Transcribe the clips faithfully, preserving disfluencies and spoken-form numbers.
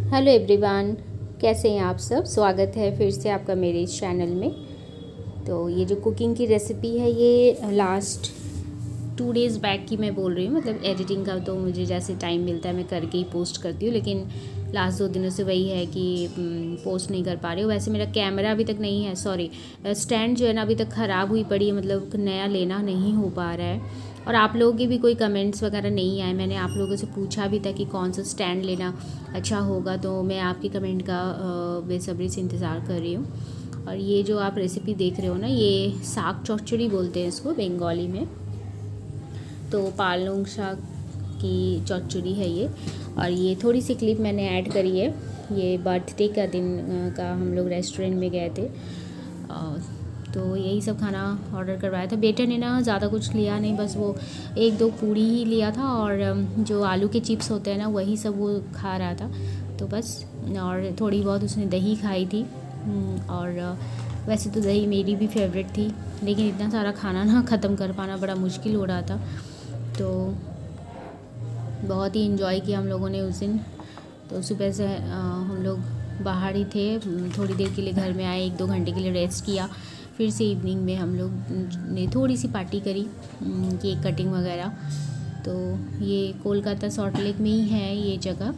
Hello everyone, कैसे हैं आप सब। स्वागत है फिर से आपका मेरे इस चैनल में। तो ये जो कुकिंग की रेसिपी है ये लास्ट टू डेज़ बैक की मैं बोल रही हूँ। मतलब एडिटिंग का तो मुझे जैसे टाइम मिलता है मैं करके ही पोस्ट करती हूँ, लेकिन लास्ट दो दिनों से वही है कि पोस्ट नहीं कर पा रही हूँ। वैसे मेरा कैमरा अभी तक नहीं है, सॉरी स्टैंड जो है ना अभी तक ख़राब हुई पड़ी है, मतलब नया लेना नहीं हो पा रहा है। और आप लोगों के भी कोई कमेंट्स वगैरह नहीं आए। मैंने आप लोगों से पूछा भी था कि कौन सा स्टैंड लेना अच्छा होगा, तो मैं आपके कमेंट का बेसब्री से इंतज़ार कर रही हूँ। और ये जो आप रेसिपी देख रहे हो ना, ये साग चौचड़ी बोलते हैं इसको बंगाली में। तो पालंग शाक की चौचड़ी है ये। और ये थोड़ी सी क्लिप मैंने ऐड करी है। ये बर्थडे का दिन का हम लोग रेस्टोरेंट में गए थे, तो यही सब खाना ऑर्डर करवाया था। बेटे ने ना ज़्यादा कुछ लिया नहीं, बस वो एक दो पूड़ी ही लिया था और जो आलू के चिप्स होते हैं ना वही सब वो खा रहा था, तो बस। और थोड़ी बहुत उसने दही खाई थी। और वैसे तो दही मेरी भी फेवरेट थी, लेकिन इतना सारा खाना ना ख़त्म कर पाना बड़ा मुश्किल हो रहा था। तो बहुत ही इन्जॉय किया हम लोगों ने उस दिन। तो सुबह से आ, हम लोग बाहर ही थे, थोड़ी देर के लिए घर में आए, एक दो घंटे के लिए रेस्ट किया। फिर से इवनिंग में हम लोग ने थोड़ी सी पार्टी करी, केक कटिंग वगैरह। तो ये कोलकाता सॉल्ट लेक में ही है ये जगह।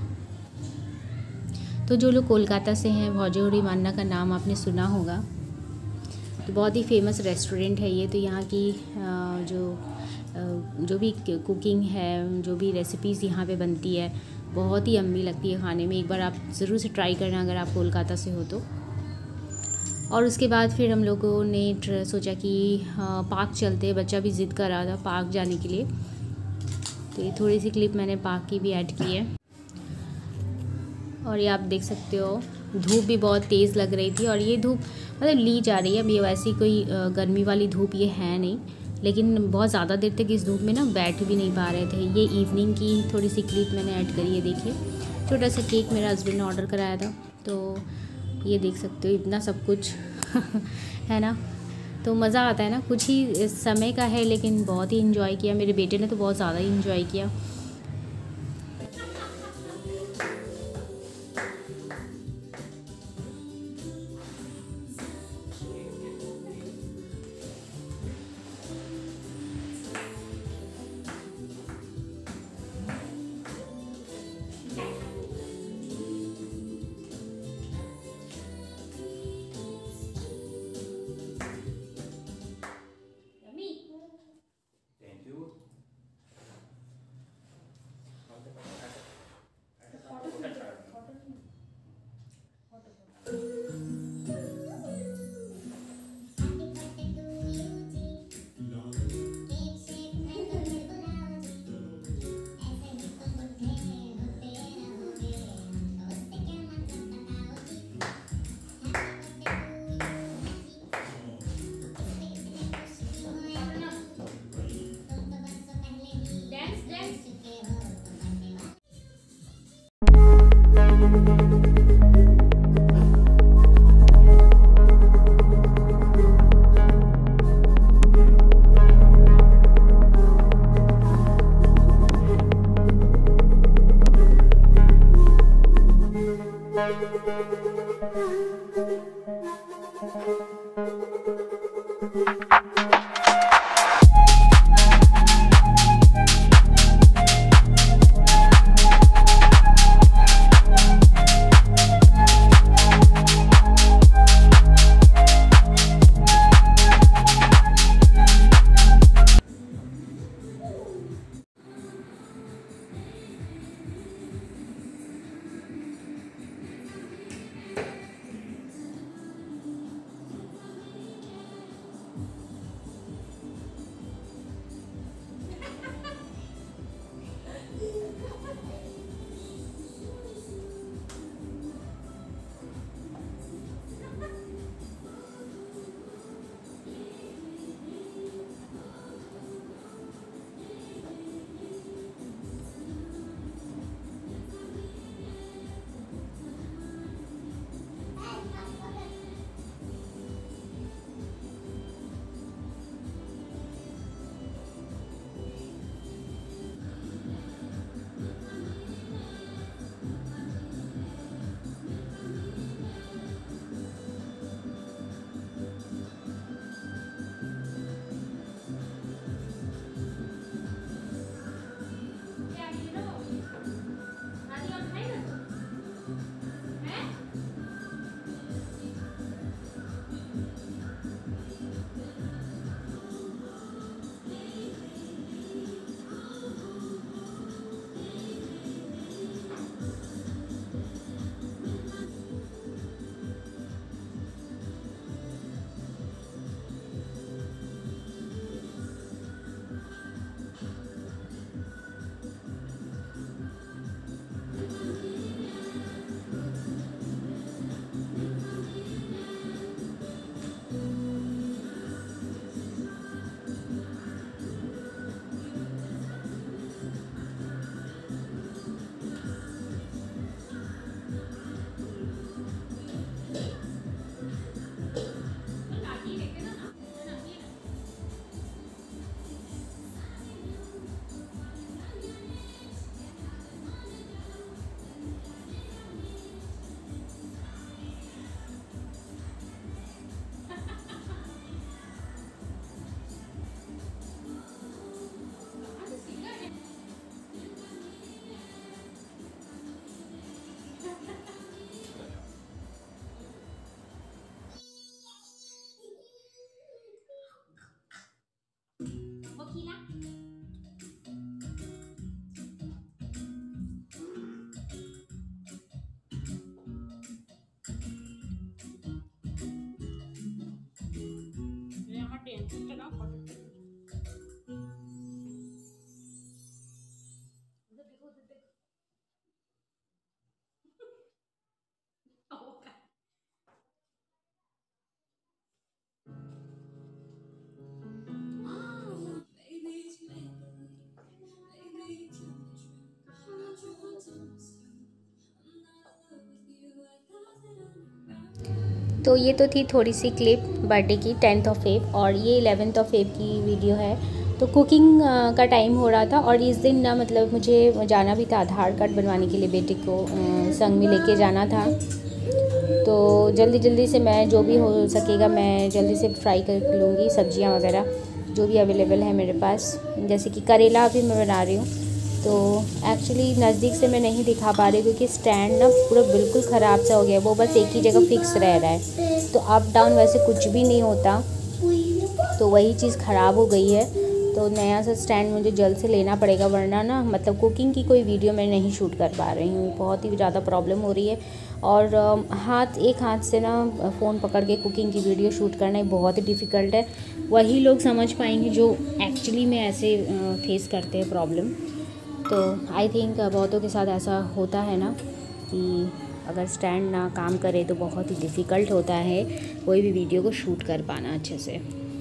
तो जो लोग कोलकाता से हैं, भौजोड़ी मान्ना का नाम आपने सुना होगा। तो बहुत ही फेमस रेस्टोरेंट है ये। तो यहाँ की जो जो भी कुकिंग है, जो भी रेसिपीज़ यहाँ पे बनती है, बहुत ही अम्मी लगती है खाने में। एक बार आप ज़रूर से ट्राई करना अगर आप कोलकाता से हो तो। और उसके बाद फिर हम लोगों ने सोचा कि हाँ पार्क चलते, बच्चा भी ज़िद कर रहा था पार्क जाने के लिए। तो ये थोड़ी सी क्लिप मैंने पार्क की भी ऐड की है। और ये आप देख सकते हो धूप भी बहुत तेज़ लग रही थी, और ये धूप मतलब ली जा रही है। अब ये वैसी कोई गर्मी वाली धूप ये है नहीं, लेकिन बहुत ज़्यादा देर तक इस धूप में ना बैठ भी नहीं पा रहे थे। ये इवनिंग की थोड़ी सी क्लिप मैंने ऐड करी है। देखिए छोटा सा केक मेरा हस्बैंड ने ऑर्डर कराया था, तो ये देख सकते हो इतना सब कुछ है ना। तो मज़ा आता है ना, कुछ ही समय का है लेकिन बहुत ही इन्जॉय किया। मेरे बेटे ने तो बहुत ज़्यादा ही इन्जॉय किया। तो ये तो थी थोड़ी सी क्लिप बर्थडे की टेंथ ऑफ फेब, और ये इलेवेंथ ऑफ फेब की वीडियो है। तो कुकिंग का टाइम हो रहा था और इस दिन ना मतलब मुझे जाना भी था आधार कार्ड बनवाने के लिए, बेटे को संग में लेके जाना था। तो जल्दी जल्दी से मैं जो भी हो सकेगा मैं जल्दी से फ्राई कर लूँगी, सब्जियां वगैरह जो भी अवेलेबल है मेरे पास। जैसे कि करेला अभी मैं बना रही हूँ। तो एक्चुअली नज़दीक से मैं नहीं दिखा पा रही क्योंकि स्टैंड ना पूरा बिल्कुल ख़राब सा हो गया, वो बस एक ही जगह फिक्स रह रहा है। तो अप डाउन वैसे कुछ भी नहीं होता, तो वही चीज़ ख़राब हो गई है। तो नया सा स्टैंड मुझे जल्द से लेना पड़ेगा, वरना ना मतलब कुकिंग की कोई वीडियो मैं नहीं शूट कर पा रही हूँ, बहुत ही ज़्यादा प्रॉब्लम हो रही है। और हाथ एक हाथ से ना फ़ोन पकड़ के कुकिंग की वीडियो शूट करना बहुत ही डिफ़िकल्ट है। वही लोग समझ पाएंगे जो एक्चुअली में ऐसे फेस करते हैं प्रॉब्लम। तो आई थिंक बहुतों के साथ ऐसा होता है ना कि अगर स्टैंड ना काम करे तो बहुत ही डिफ़िकल्ट होता है कोई भी वीडियो को शूट कर पाना अच्छे से।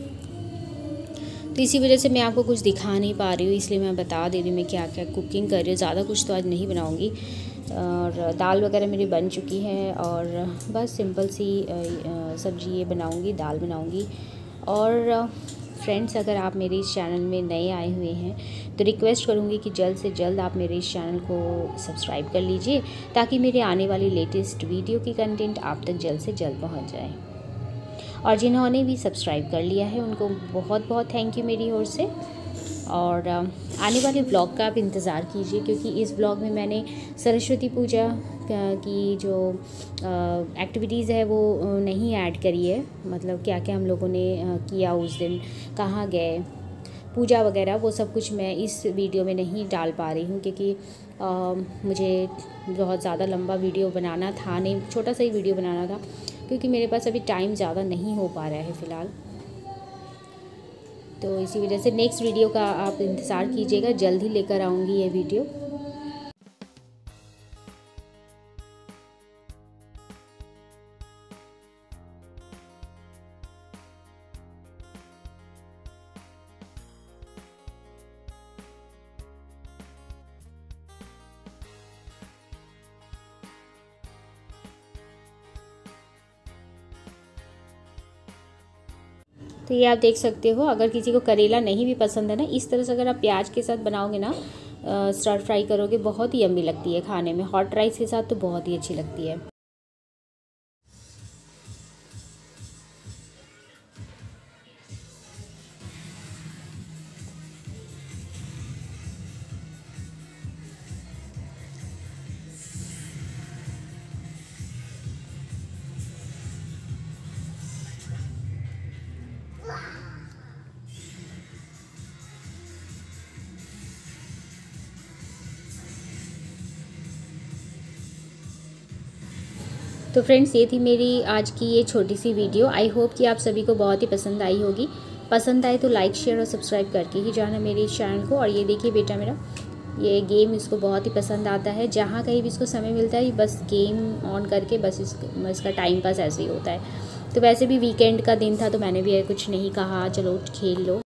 तो इसी वजह से मैं आपको कुछ दिखा नहीं पा रही हूँ, इसलिए मैं बता दे रही हूँ मैं क्या क्या कुकिंग कर रही हूँ। ज़्यादा कुछ तो आज नहीं बनाऊँगी, और दाल वगैरह मेरी बन चुकी है, और बस सिंपल सी सब्ज़ी ये बनाऊँगी, दाल बनाऊँगी। और फ्रेंड्स, अगर आप मेरे इस चैनल में नए आए हुए हैं तो रिक्वेस्ट करूँगी कि जल्द से जल्द आप मेरे इस चैनल को सब्सक्राइब कर लीजिए, ताकि मेरे आने वाली लेटेस्ट वीडियो की कंटेंट आप तक जल्द से जल्द पहुँच जाए। और जिन्होंने भी सब्सक्राइब कर लिया है उनको बहुत बहुत थैंक यू मेरी ओर से। और आने वाले ब्लॉग का आप इंतज़ार कीजिए, क्योंकि इस ब्लॉग में मैंने सरस्वती पूजा की जो एक्टिविटीज़ है वो नहीं ऐड करी है। मतलब क्या क्या हम लोगों ने किया उस दिन, कहाँ गए, पूजा वगैरह, वो सब कुछ मैं इस वीडियो में नहीं डाल पा रही हूँ, क्योंकि आ, मुझे बहुत ज़्यादा लंबा वीडियो बनाना था नहीं, छोटा सा ही वीडियो बनाना था, क्योंकि मेरे पास अभी टाइम ज़्यादा नहीं हो पा रहा है फ़िलहाल। तो इसी वजह से नेक्स्ट वीडियो का आप इंतज़ार कीजिएगा, जल्द ही लेकर आऊँगी ये वीडियो। तो ये आप देख सकते हो, अगर किसी को करेला नहीं भी पसंद है ना, इस तरह से अगर आप प्याज के साथ बनाओगे ना, स्टर फ्राई करोगे, बहुत ही यम्मी लगती है खाने में। हॉट राइस के साथ तो बहुत ही अच्छी लगती है। तो फ्रेंड्स, ये थी मेरी आज की ये छोटी सी वीडियो। आई होप कि आप सभी को बहुत ही पसंद आई होगी। पसंद आए तो लाइक शेयर और सब्सक्राइब करके ही जाना मेरे इस चैनल को। और ये देखिए बेटा मेरा, ये गेम इसको बहुत ही पसंद आता है। जहाँ कहीं भी इसको समय मिलता है बस गेम ऑन करके बस इस, इसका टाइम पास ऐसे ही होता है। तो वैसे भी वीकेंड का दिन था तो मैंने भी कुछ नहीं कहा, चलो खेल लो।